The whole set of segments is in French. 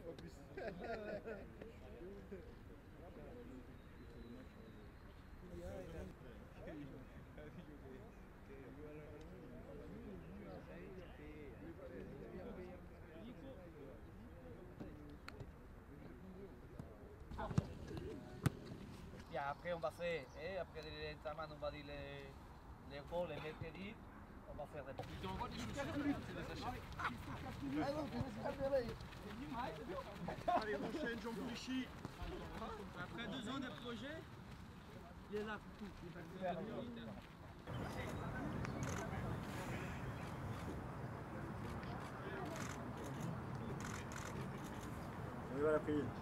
en plus. Et après on va faire, après les examens on va dire les rôles, les mercredis, on va faire des Allez, on enchaîne, Jean Boulichy. Après 2 ans de projet, il est là pour tout. On y va la fille.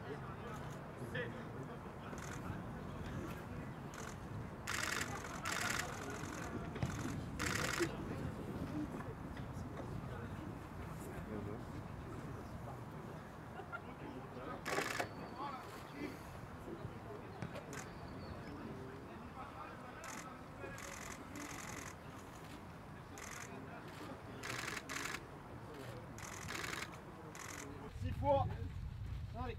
Allez.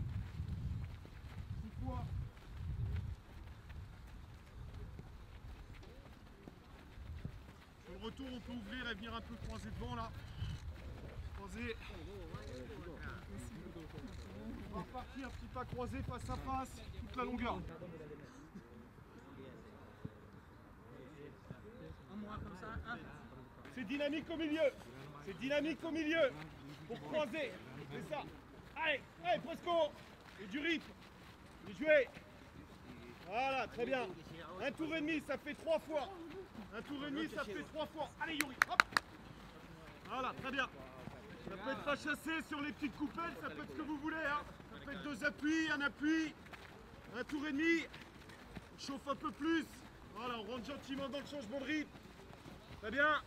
6 fois. Sur le retour, on peut ouvrir et venir un peu croiser devant là. Croiser. On va repartir, petit pas croisé face à face, toute la longueur. Un mois comme ça, C'est dynamique au milieu. C'est dynamique au milieu. Pour croiser. C'est ça. Allez, allez, Presco. Et du rythme. Et jouer. Voilà, très bien. Un tour et demi, ça fait 3 fois. Un tour et demi, ça fait 3 fois. Allez, Yuri, hop. Voilà, très bien. Ça peut être pas chassé sur les petites coupelles, ça peut être ce que vous voulez. Hein. Ça peut être 2 appuis, un appui. Un tour et demi. On chauffe un peu plus. Voilà, on rentre gentiment dans le changement de rythme. Très bien.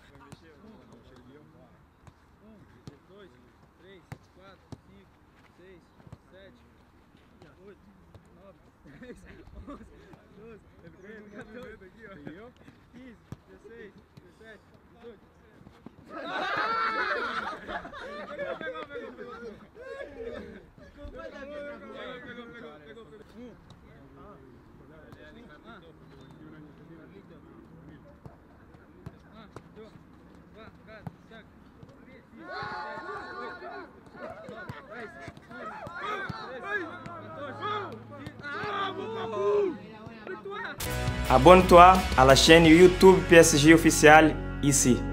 10, 11, 12, 13, 14, 15, 16, 17, 18. Abonne-toi à la chaîne YouTube PSG officielle ici.